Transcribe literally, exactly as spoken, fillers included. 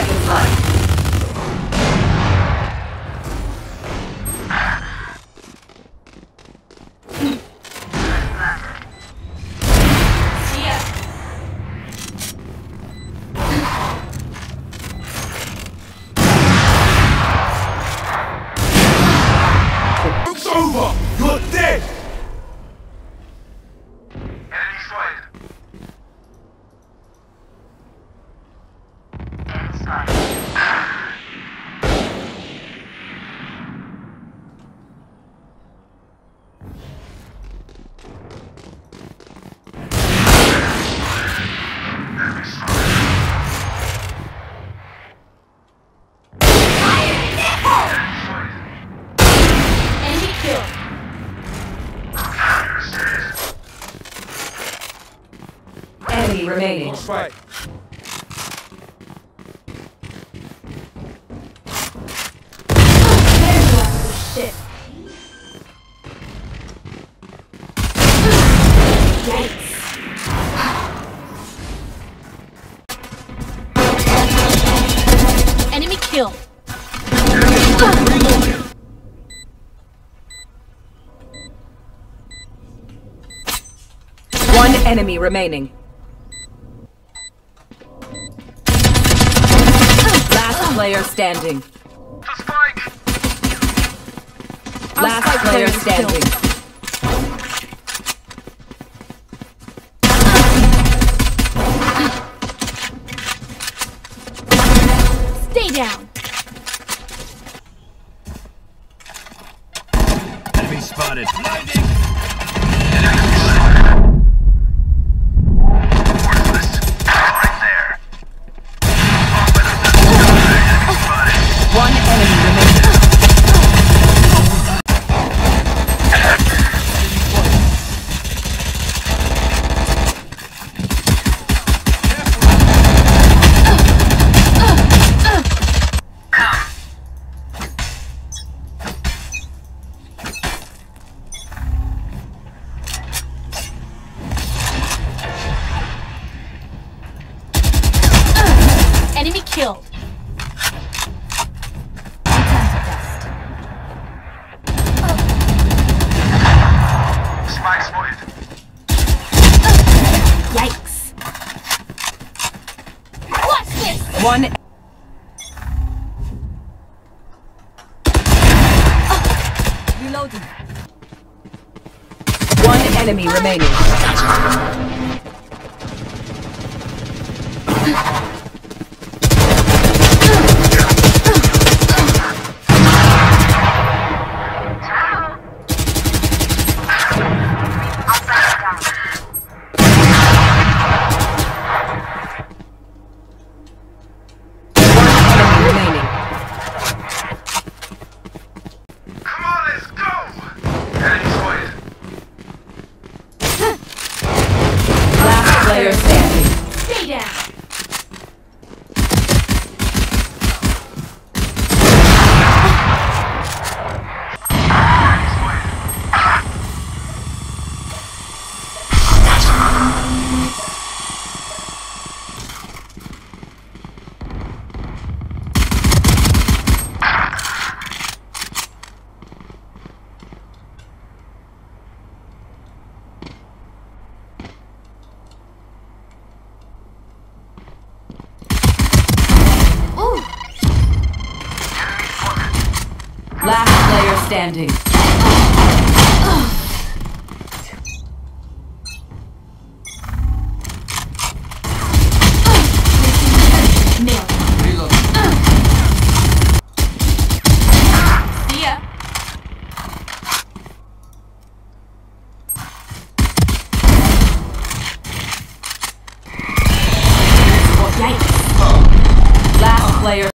seconds left. It's over! You're dead! Enemy spotted. Enemy spotted. Enemy remaining. Lost fight. Shit. Enemy kill. One enemy remaining. Last player standing. The spike! Last spike player player is standing. Stay down. Enemy spotted. One enemy remaining. Enemy killed. Spike spotted. Yikes. Watch this. One. Reloading. One enemy remaining. Remaining. Come on, let's go! Enemy spotted. Last player standing. Stay down. Ooh. Last player standing. Nailed. See ya. Yikes. Last player